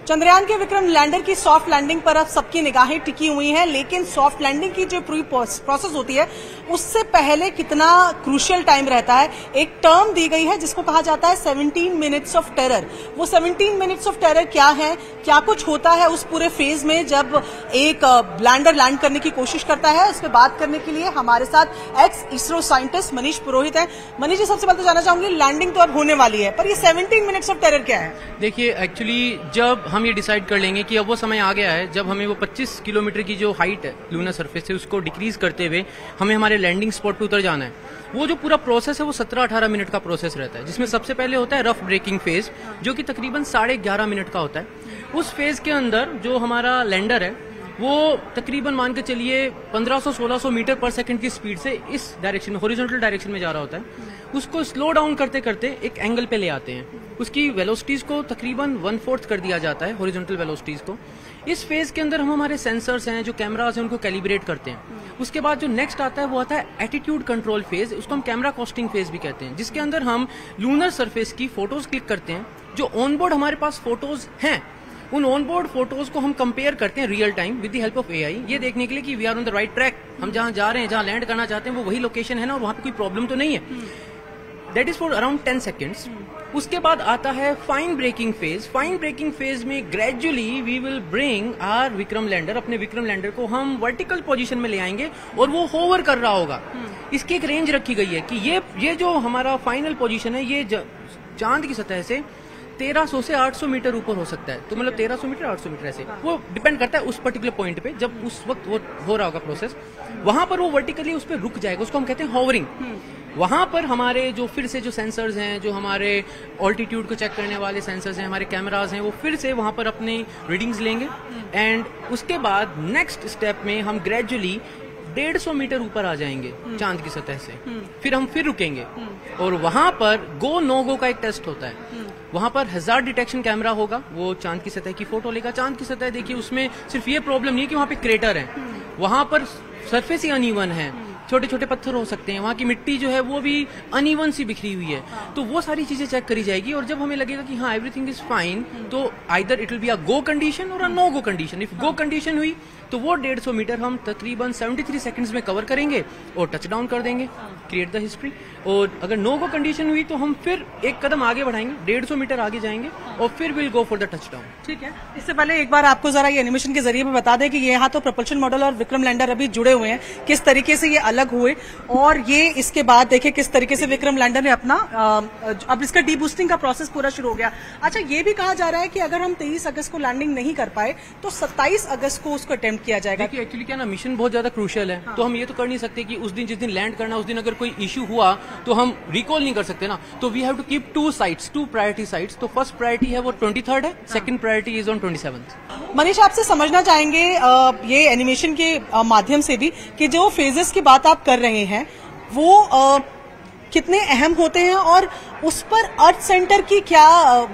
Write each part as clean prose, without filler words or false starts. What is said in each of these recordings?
चंद्रयान के विक्रम लैंडर की soft landing पर अब सबकी निगाहें टिकी हुई हैं, लेकिन सॉफ्ट लैंडिंग की जो प्री प्रोसेस होती है उससे पहले कितना क्रूशियल टाइम रहता है। एक टर्म दी गई है जिसको कहा जाता है 17 मिनट्स ऑफ टेरर। वो 17 मिनट्स ऑफ टेरर क्या है, क्या कुछ होता है उस पूरे फेज में जब एक लैंडर लैंड करने की कोशिश करता है, उस पर बात करने के लिए हमारे साथ एक्स इसरो साइंटिस्ट मनीष पुरोहित है। मनीष जी, सबसे पहले तो जानना चाहूंगी, लैंडिंग तो अब होने वाली है, पर ये 17 मिनट्स ऑफ टेरर क्या है? देखिए, एक्चुअली जब हम ये डिसाइड कर लेंगे कि अब वो समय आ गया है जब हमें वो 25 किलोमीटर की जो हाइट है लूनर सरफेस से उसको डिक्रीज करते हुए हमें हमारे लैंडिंग स्पॉट पे उतर जाना है, वो जो पूरा प्रोसेस है वो 17-18 मिनट का प्रोसेस रहता है, जिसमें सबसे पहले होता है रफ ब्रेकिंग फेज जो कि तकरीबन 11.5 मिनट का होता है। उस फेज के अंदर जो हमारा लैंडर है वो तकरीबन मान के चलिए 1500-1600 मीटर पर सेकंड की स्पीड से इस डायरेक्शन में, हॉरिजॉन्टल डायरेक्शन में जा रहा होता है। उसको स्लो डाउन करते करते एक एंगल पे ले आते हैं, उसकी वेलोसिटीज को तकरीबन 1/4 कर दिया जाता है, हॉरिजॉन्टल वेलोसिटीज को। इस फेज के अंदर हम हमारे सेंसर्स हैं, जो कैमरास हैं, उनको कैलिब्रेट करते हैं। उसके बाद जो नेक्स्ट आता है वो आता है एटीट्यूड कंट्रोल फेज, उसको हम कैमरा कॉस्टिंग फेज भी कहते हैं, जिसके अंदर हम लूनर सरफेस की फोटोज क्लिक करते हैं। जो ऑनबोर्ड हमारे पास फोटोज हैं उन ऑनबोर्ड फोटोज को हम कंपेयर करते हैं real time with the help of AI, ये देखने के लिए कि we are on the right track, हम जहां जा रहे हैं, जहां लैंड करना चाहते हैं वो वही लोकेशन है ना, और वहां पे कोई प्रॉब्लम तो नहीं है। That is for around 10 seconds. उसके बाद आता है fine braking phase. Fine braking phase में gradually we will bring our Vikram lander, अपने विक्रम लैंडर को हम वर्टिकल पोजीशन में ले आएंगे और वो होवर कर रहा होगा। इसकी एक रेंज रखी गई है कि ये जो हमारा फाइनल पोजीशन है ये चांद की सतह से 1300 से 800 मीटर ऊपर हो सकता है। तो मतलब 1300 मीटर 800 मीटर ऐसे, वो डिपेंड करता है उस पर्टिकुलर पॉइंट पे, जब उस वक्त वो हो रहा होगा प्रोसेस, वहां पर वो वर्टिकली उस पर रुक जाएगा, उसको हम कहते हैं हॉवरिंग। वहां पर हमारे जो फिर से जो सेंसर्स हैं, जो हमारे ऑल्टीट्यूड को चेक करने वाले सेंसर्स हैं, हमारे कैमराज हैं, वो फिर से वहां पर अपनी रीडिंग्स लेंगे। एंड उसके बाद नेक्स्ट स्टेप में हम ग्रेजुअली 150 मीटर ऊपर आ जाएंगे चांद की सतह से, फिर हम फिर रुकेंगे और वहां पर गो नो गो का एक टेस्ट होता है। वहां पर हजार्ड डिटेक्शन कैमरा होगा, वो चांद की सतह की फोटो लेगा। चांद की सतह देखिए, उसमें सिर्फ ये प्रॉब्लम नहीं है कि वहां पे क्रेटर है, वहां पर सरफेस ही अनइवन है, छोटे छोटे पत्थर हो सकते हैं, वहां की मिट्टी जो है वो भी अनइवन सी बिखरी हुई है। तो वो सारी चीजें चेक करी जाएगी और जब हमें लगेगा कि हाँ एवरीथिंग इज फाइन, तो either it will be a go condition और a no go condition. If go condition हुई तो वो 150 मीटर हम तकरीबन 73 सेकंड्स में कवर करेंगे और टच डाउन कर देंगे, क्रिएट द हिस्ट्री। और अगर नो गो कंडीशन हुई तो हम फिर एक कदम आगे बढ़ाएंगे, 150 मीटर आगे जाएंगे और फिर will go for the touchdown. ठीक है, इससे पहले एक बार आपको जरा ये एनिमेशन के जरिए में बता दें कि ये यहाँ तो प्रोपल्शन मॉडल और विक्रम लैंडर अभी जुड़े हुए हैं, किस तरीके से ये अलग हुए, और ये इसके बाद देखें किस तरीके से विक्रम लैंडर ने अपना अब इसका डीबूस्टिंग का प्रोसेस पूरा शुरू हो गया। अच्छा, ये भी कहा जा रहा है कि अगर हम 23 अगस्त को लैंडिंग नहीं कर पाए तो 27 अगस्त को उसको अटेम्प्ट किया जाएगा। एक्चुअली क्या ना, मिशन बहुत ज्यादा क्रूशियल है। तो हम ये तो कर नहीं सकते कि उस दिन जिस दिन लैंड करना उस दिन अगर कोई इश्यू हुआ तो हम रिकॉल नहीं कर सकते ना। तो we have to keep 2 sites, 2 priority sites. तो फर्स्ट प्रायोरिटी है वो 23rd है, second priority is on 27th। Manish, आपसे समझना चाहेंगे ये एनिमेशन के माध्यम से भी कि जो फेजेस की बात आप कर रहे हैं वो कितने अहम होते हैं और उस पर अर्थ सेंटर की क्या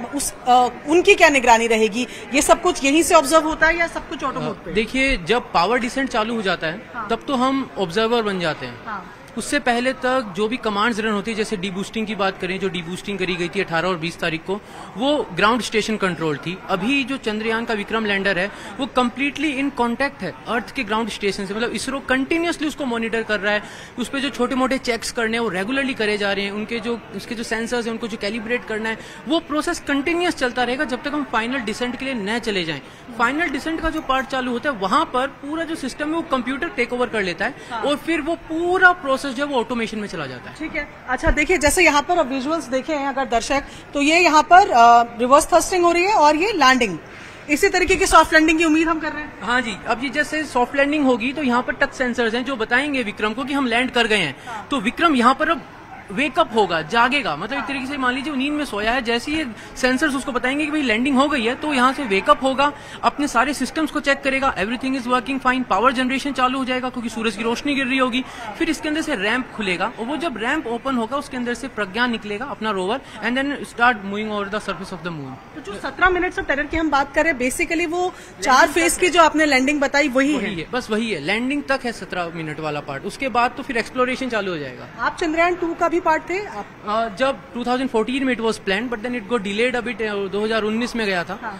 उनकी क्या निगरानी रहेगी? ये सब कुछ यहीं से ऑब्जर्व होता है या सब कुछ ऑटोमोट पे? देखिए, जब पावर डिसेंट चालू हो जाता है तब तो हम ऑब्जर्वर बन जाते हैं। उससे पहले तक जो भी कमांड्स रन होती है, जैसे डीबूस्टिंग की बात करें, जो डीबूस्टिंग करी गई थी 18 और 20 तारीख को, वो ग्राउंड स्टेशन कंट्रोल थी। अभी जो चंद्रयान का विक्रम लैंडर है वो कम्प्लीटली इन कांटेक्ट है अर्थ के ग्राउंड स्टेशन से, मतलब इसरो कंटिन्यूअसली उसको मॉनिटर कर रहा है। उस पर जो छोटे मोटे चेक्स करने हैं वो रेगुलरली करे जा रहे हैं, उसके जो सेंसर्स हैं उनको जो कैलिब्रेट करना है, वो प्रोसेस कंटिन्यूअस चलता रहेगा जब तक हम फाइनल डिसेंट के लिए न चले जाएं। फाइनल डिसेंट का जो पार्ट चालू होता है वहां पर पूरा जो सिस्टम है वो कंप्यूटर टेक ओवर कर लेता है और फिर वो पूरा प्रोसेस जो है वो ऑटोमेशन में चला जाता है। ठीक है। अच्छा, देखिए जैसे यहाँ पर विजुअल्स देखे हैं अगर दर्शक, तो ये यहाँ पर रिवर्स थ्रस्टिंग हो रही है और ये लैंडिंग, इसी तरीके की सॉफ्ट लैंडिंग की उम्मीद हम कर रहे हैं। हाँ जी, अब ये जैसे सॉफ्ट लैंडिंग होगी तो यहाँ पर टच सेंसर्स हैं जो बताएंगे विक्रम को कि हम लैंड कर गए हैं। तो विक्रम यहाँ पर अब वेकअप होगा, जागेगा, मतलब एक तरीके से मान लीजिए नींद में सोया है, जैसे ही सेंसर्स उसको बताएंगे कि भाई लैंडिंग हो गई है तो यहाँ से वेकअप होगा, अपने सारे सिस्टम्स को चेक करेगा, everything is working fine, power generation चालू हो जाएगा क्योंकि सूरज की रोशनी गिर रही होगी। फिर इसके अंदर से रैंप खुलेगा और वो जब रैंप ओपन होगा उसके अंदर से प्रज्ञान निकलेगा अपना rover and then start moving over the surface of the moon. तो जो 17 मिनट्स ऑफ टेरर की हम बात करें, बेसिकली वो 4 फेज की जो आपने लैंडिंग बताई वही है, बस वही है, लैंडिंग तक है 17 मिनट वाला पार्ट। उसके बाद तो फिर एक्सप्लोरेशन चालू हो जाएगा। आप चंद्रयान 2 का भी पार्ट थे? जब 2014 में it was plan but then it go delayed, अभी 2019 में गया था।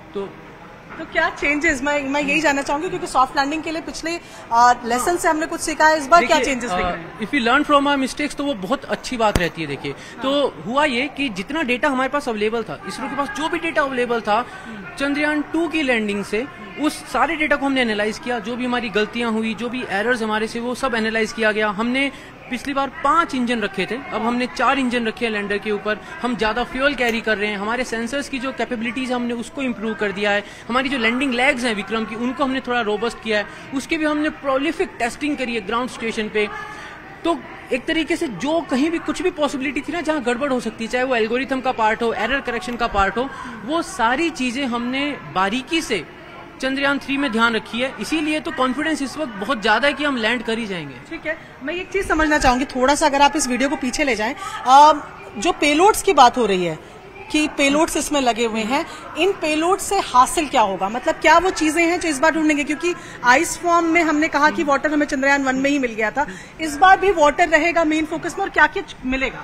तो क्या चेंजेस, मैं यही जानना चाहूंगी, क्योंकि सॉफ्ट लैंडिंग के लिए पिछले लेसन से हमने कुछ सीखा है, इस बार क्या चेंजेस दिख रहे हैं? If you learn from our mistakes तो वो बहुत अच्छी बात रहती है। देखिए तो हुआ ये कि जितना डेटा हमारे पास अवेलेबल था, इसरो के पास जो भी डेटा अवेलेबल था चंद्रयान 2 की लैंडिंग से, उस सारे डेटा को हमने एनालाइज किया। जो भी हमारी गलतियां हुई, जो भी एरर्स हमारे से, वो सब एनालाइज किया गया। हमने पिछली बार 5 इंजन रखे थे, अब हमने 4 इंजन रखे हैं लैंडर के ऊपर। हम ज्यादा फ्यूल कैरी कर रहे हैं, हमारे सेंसर्स की जो कैपेबिलिटीज हमने उसको इम्प्रूव कर दिया है। हमारी जो लैंडिंग लेग्स हैं विक्रम की, उनको हमने थोड़ा रोबस्ट किया है। उसकी भी हमने प्रोलिफिक टेस्टिंग करी है ग्राउंड स्टेशन पे। तो एक तरीके से जो कहीं भी कुछ भी पॉसिबिलिटी थी ना जहां गड़बड़ हो सकती है, चाहे वो एल्गोरिथम का पार्ट हो, एरर करेक्शन का पार्ट हो, वो सारी चीजें हमने बारीकी से चंद्रयान 3 में ध्यान रखी है। इसीलिए तो कॉन्फिडेंस इस वक्त बहुत ज्यादा है कि हम लैंड कर ही जाएंगे। ठीक है, मैं एक चीज समझना चाहूंगी थोड़ा सा, अगर आप इस वीडियो को पीछे ले जाएं, जो पेलोड्स की बात हो रही है कि पेलोड्स इसमें लगे हुए हैं, इन पेलोड से हासिल क्या होगा? मतलब क्या वो चीजें हैं जो इस बार ढूंढेंगे? क्योंकि आइस फॉर्म में हमने कहा कि वाटर हमें चंद्रयान 1 में ही मिल गया था, इस बार भी वाटर रहेगा मेन फोकस में, और क्या क्या मिलेगा?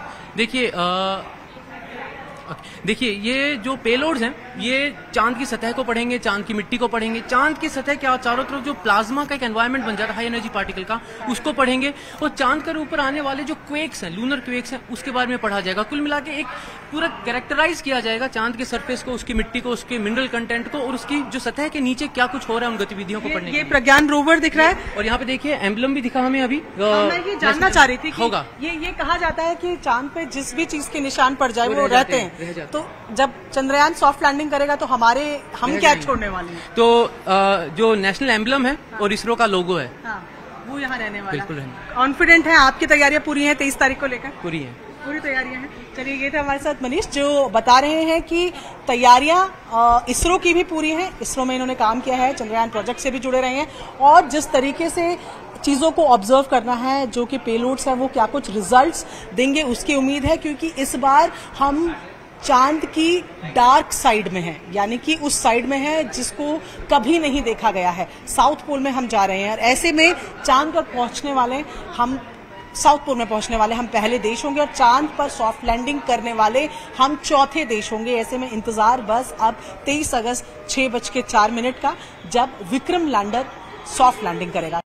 देखिए ये जो पेलोड्स हैं ये चांद की सतह को पढ़ेंगे, चांद की मिट्टी को पढ़ेंगे। चांद की सतह क्या, चारों तरफ जो प्लाज्मा का एक एनवायरनमेंट बन जाता है हाई एनर्जी पार्टिकल का, उसको पढ़ेंगे। और चांद के ऊपर आने वाले जो क्वेक्स हैं, लूनर क्वेक्स हैं, उसके बारे में पढ़ा जाएगा। कुल मिला के एक पूरा कैरेक्टराइज किया जाएगा चांद के सरफेस को, उसकी मिट्टी को, उसके मिनरल कंटेंट को, और उसकी जो सतह के नीचे क्या कुछ हो रहा है उन गतिविधियों को पढ़ने। ये प्रज्ञान रोवर दिख रहा है, और यहाँ पे देखिए एम्बलम भी दिखा हमें अभी। मैं ये जानना चाह रही थी कि होगा ये कहा जाता है कि चांद पे जिस भी चीज के निशान पड़ जाए वो रहते हैं, तो जब चंद्रयान सॉफ्ट लैंडिंग करेगा तो हम क्या छोड़ने वाले हैं? तो जो नेशनल एम्बलम है और इसरो का लोगो है, वो यहाँ रहने वाला। बिल्कुल है। कॉन्फिडेंट है? आपकी तैयारियां पूरी हैं 23 तारीख को लेकर? पूरी है, पूरी तैयारियां हैं। चलिए, ये थे हमारे साथ मनीष जो बता रहे हैं कि तैयारियां इसरो की भी पूरी हैं। इसरो में इन्होंने काम किया है, चंद्रयान प्रोजेक्ट से भी जुड़े रहे हैं, और जिस तरीके से चीजों को ऑब्जर्व करना है, जो कि पेलोड्स हैं वो क्या कुछ रिजल्ट्स देंगे उसकी उम्मीद है। क्योंकि इस बार हम चांद की डार्क साइड में है, यानी कि उस साइड में है जिसको कभी नहीं देखा गया है। साउथ पोल में हम जा रहे हैं, और ऐसे में चांद पर पहुंचने वाले हम, साउथ पोल में पहुंचने वाले हम पहले देश होंगे, और चांद पर सॉफ्ट लैंडिंग करने वाले हम चौथे देश होंगे। ऐसे में इंतजार बस अब 23 अगस्त 6:04 का, जब विक्रम लैंडर सॉफ्ट लैंडिंग करेगा।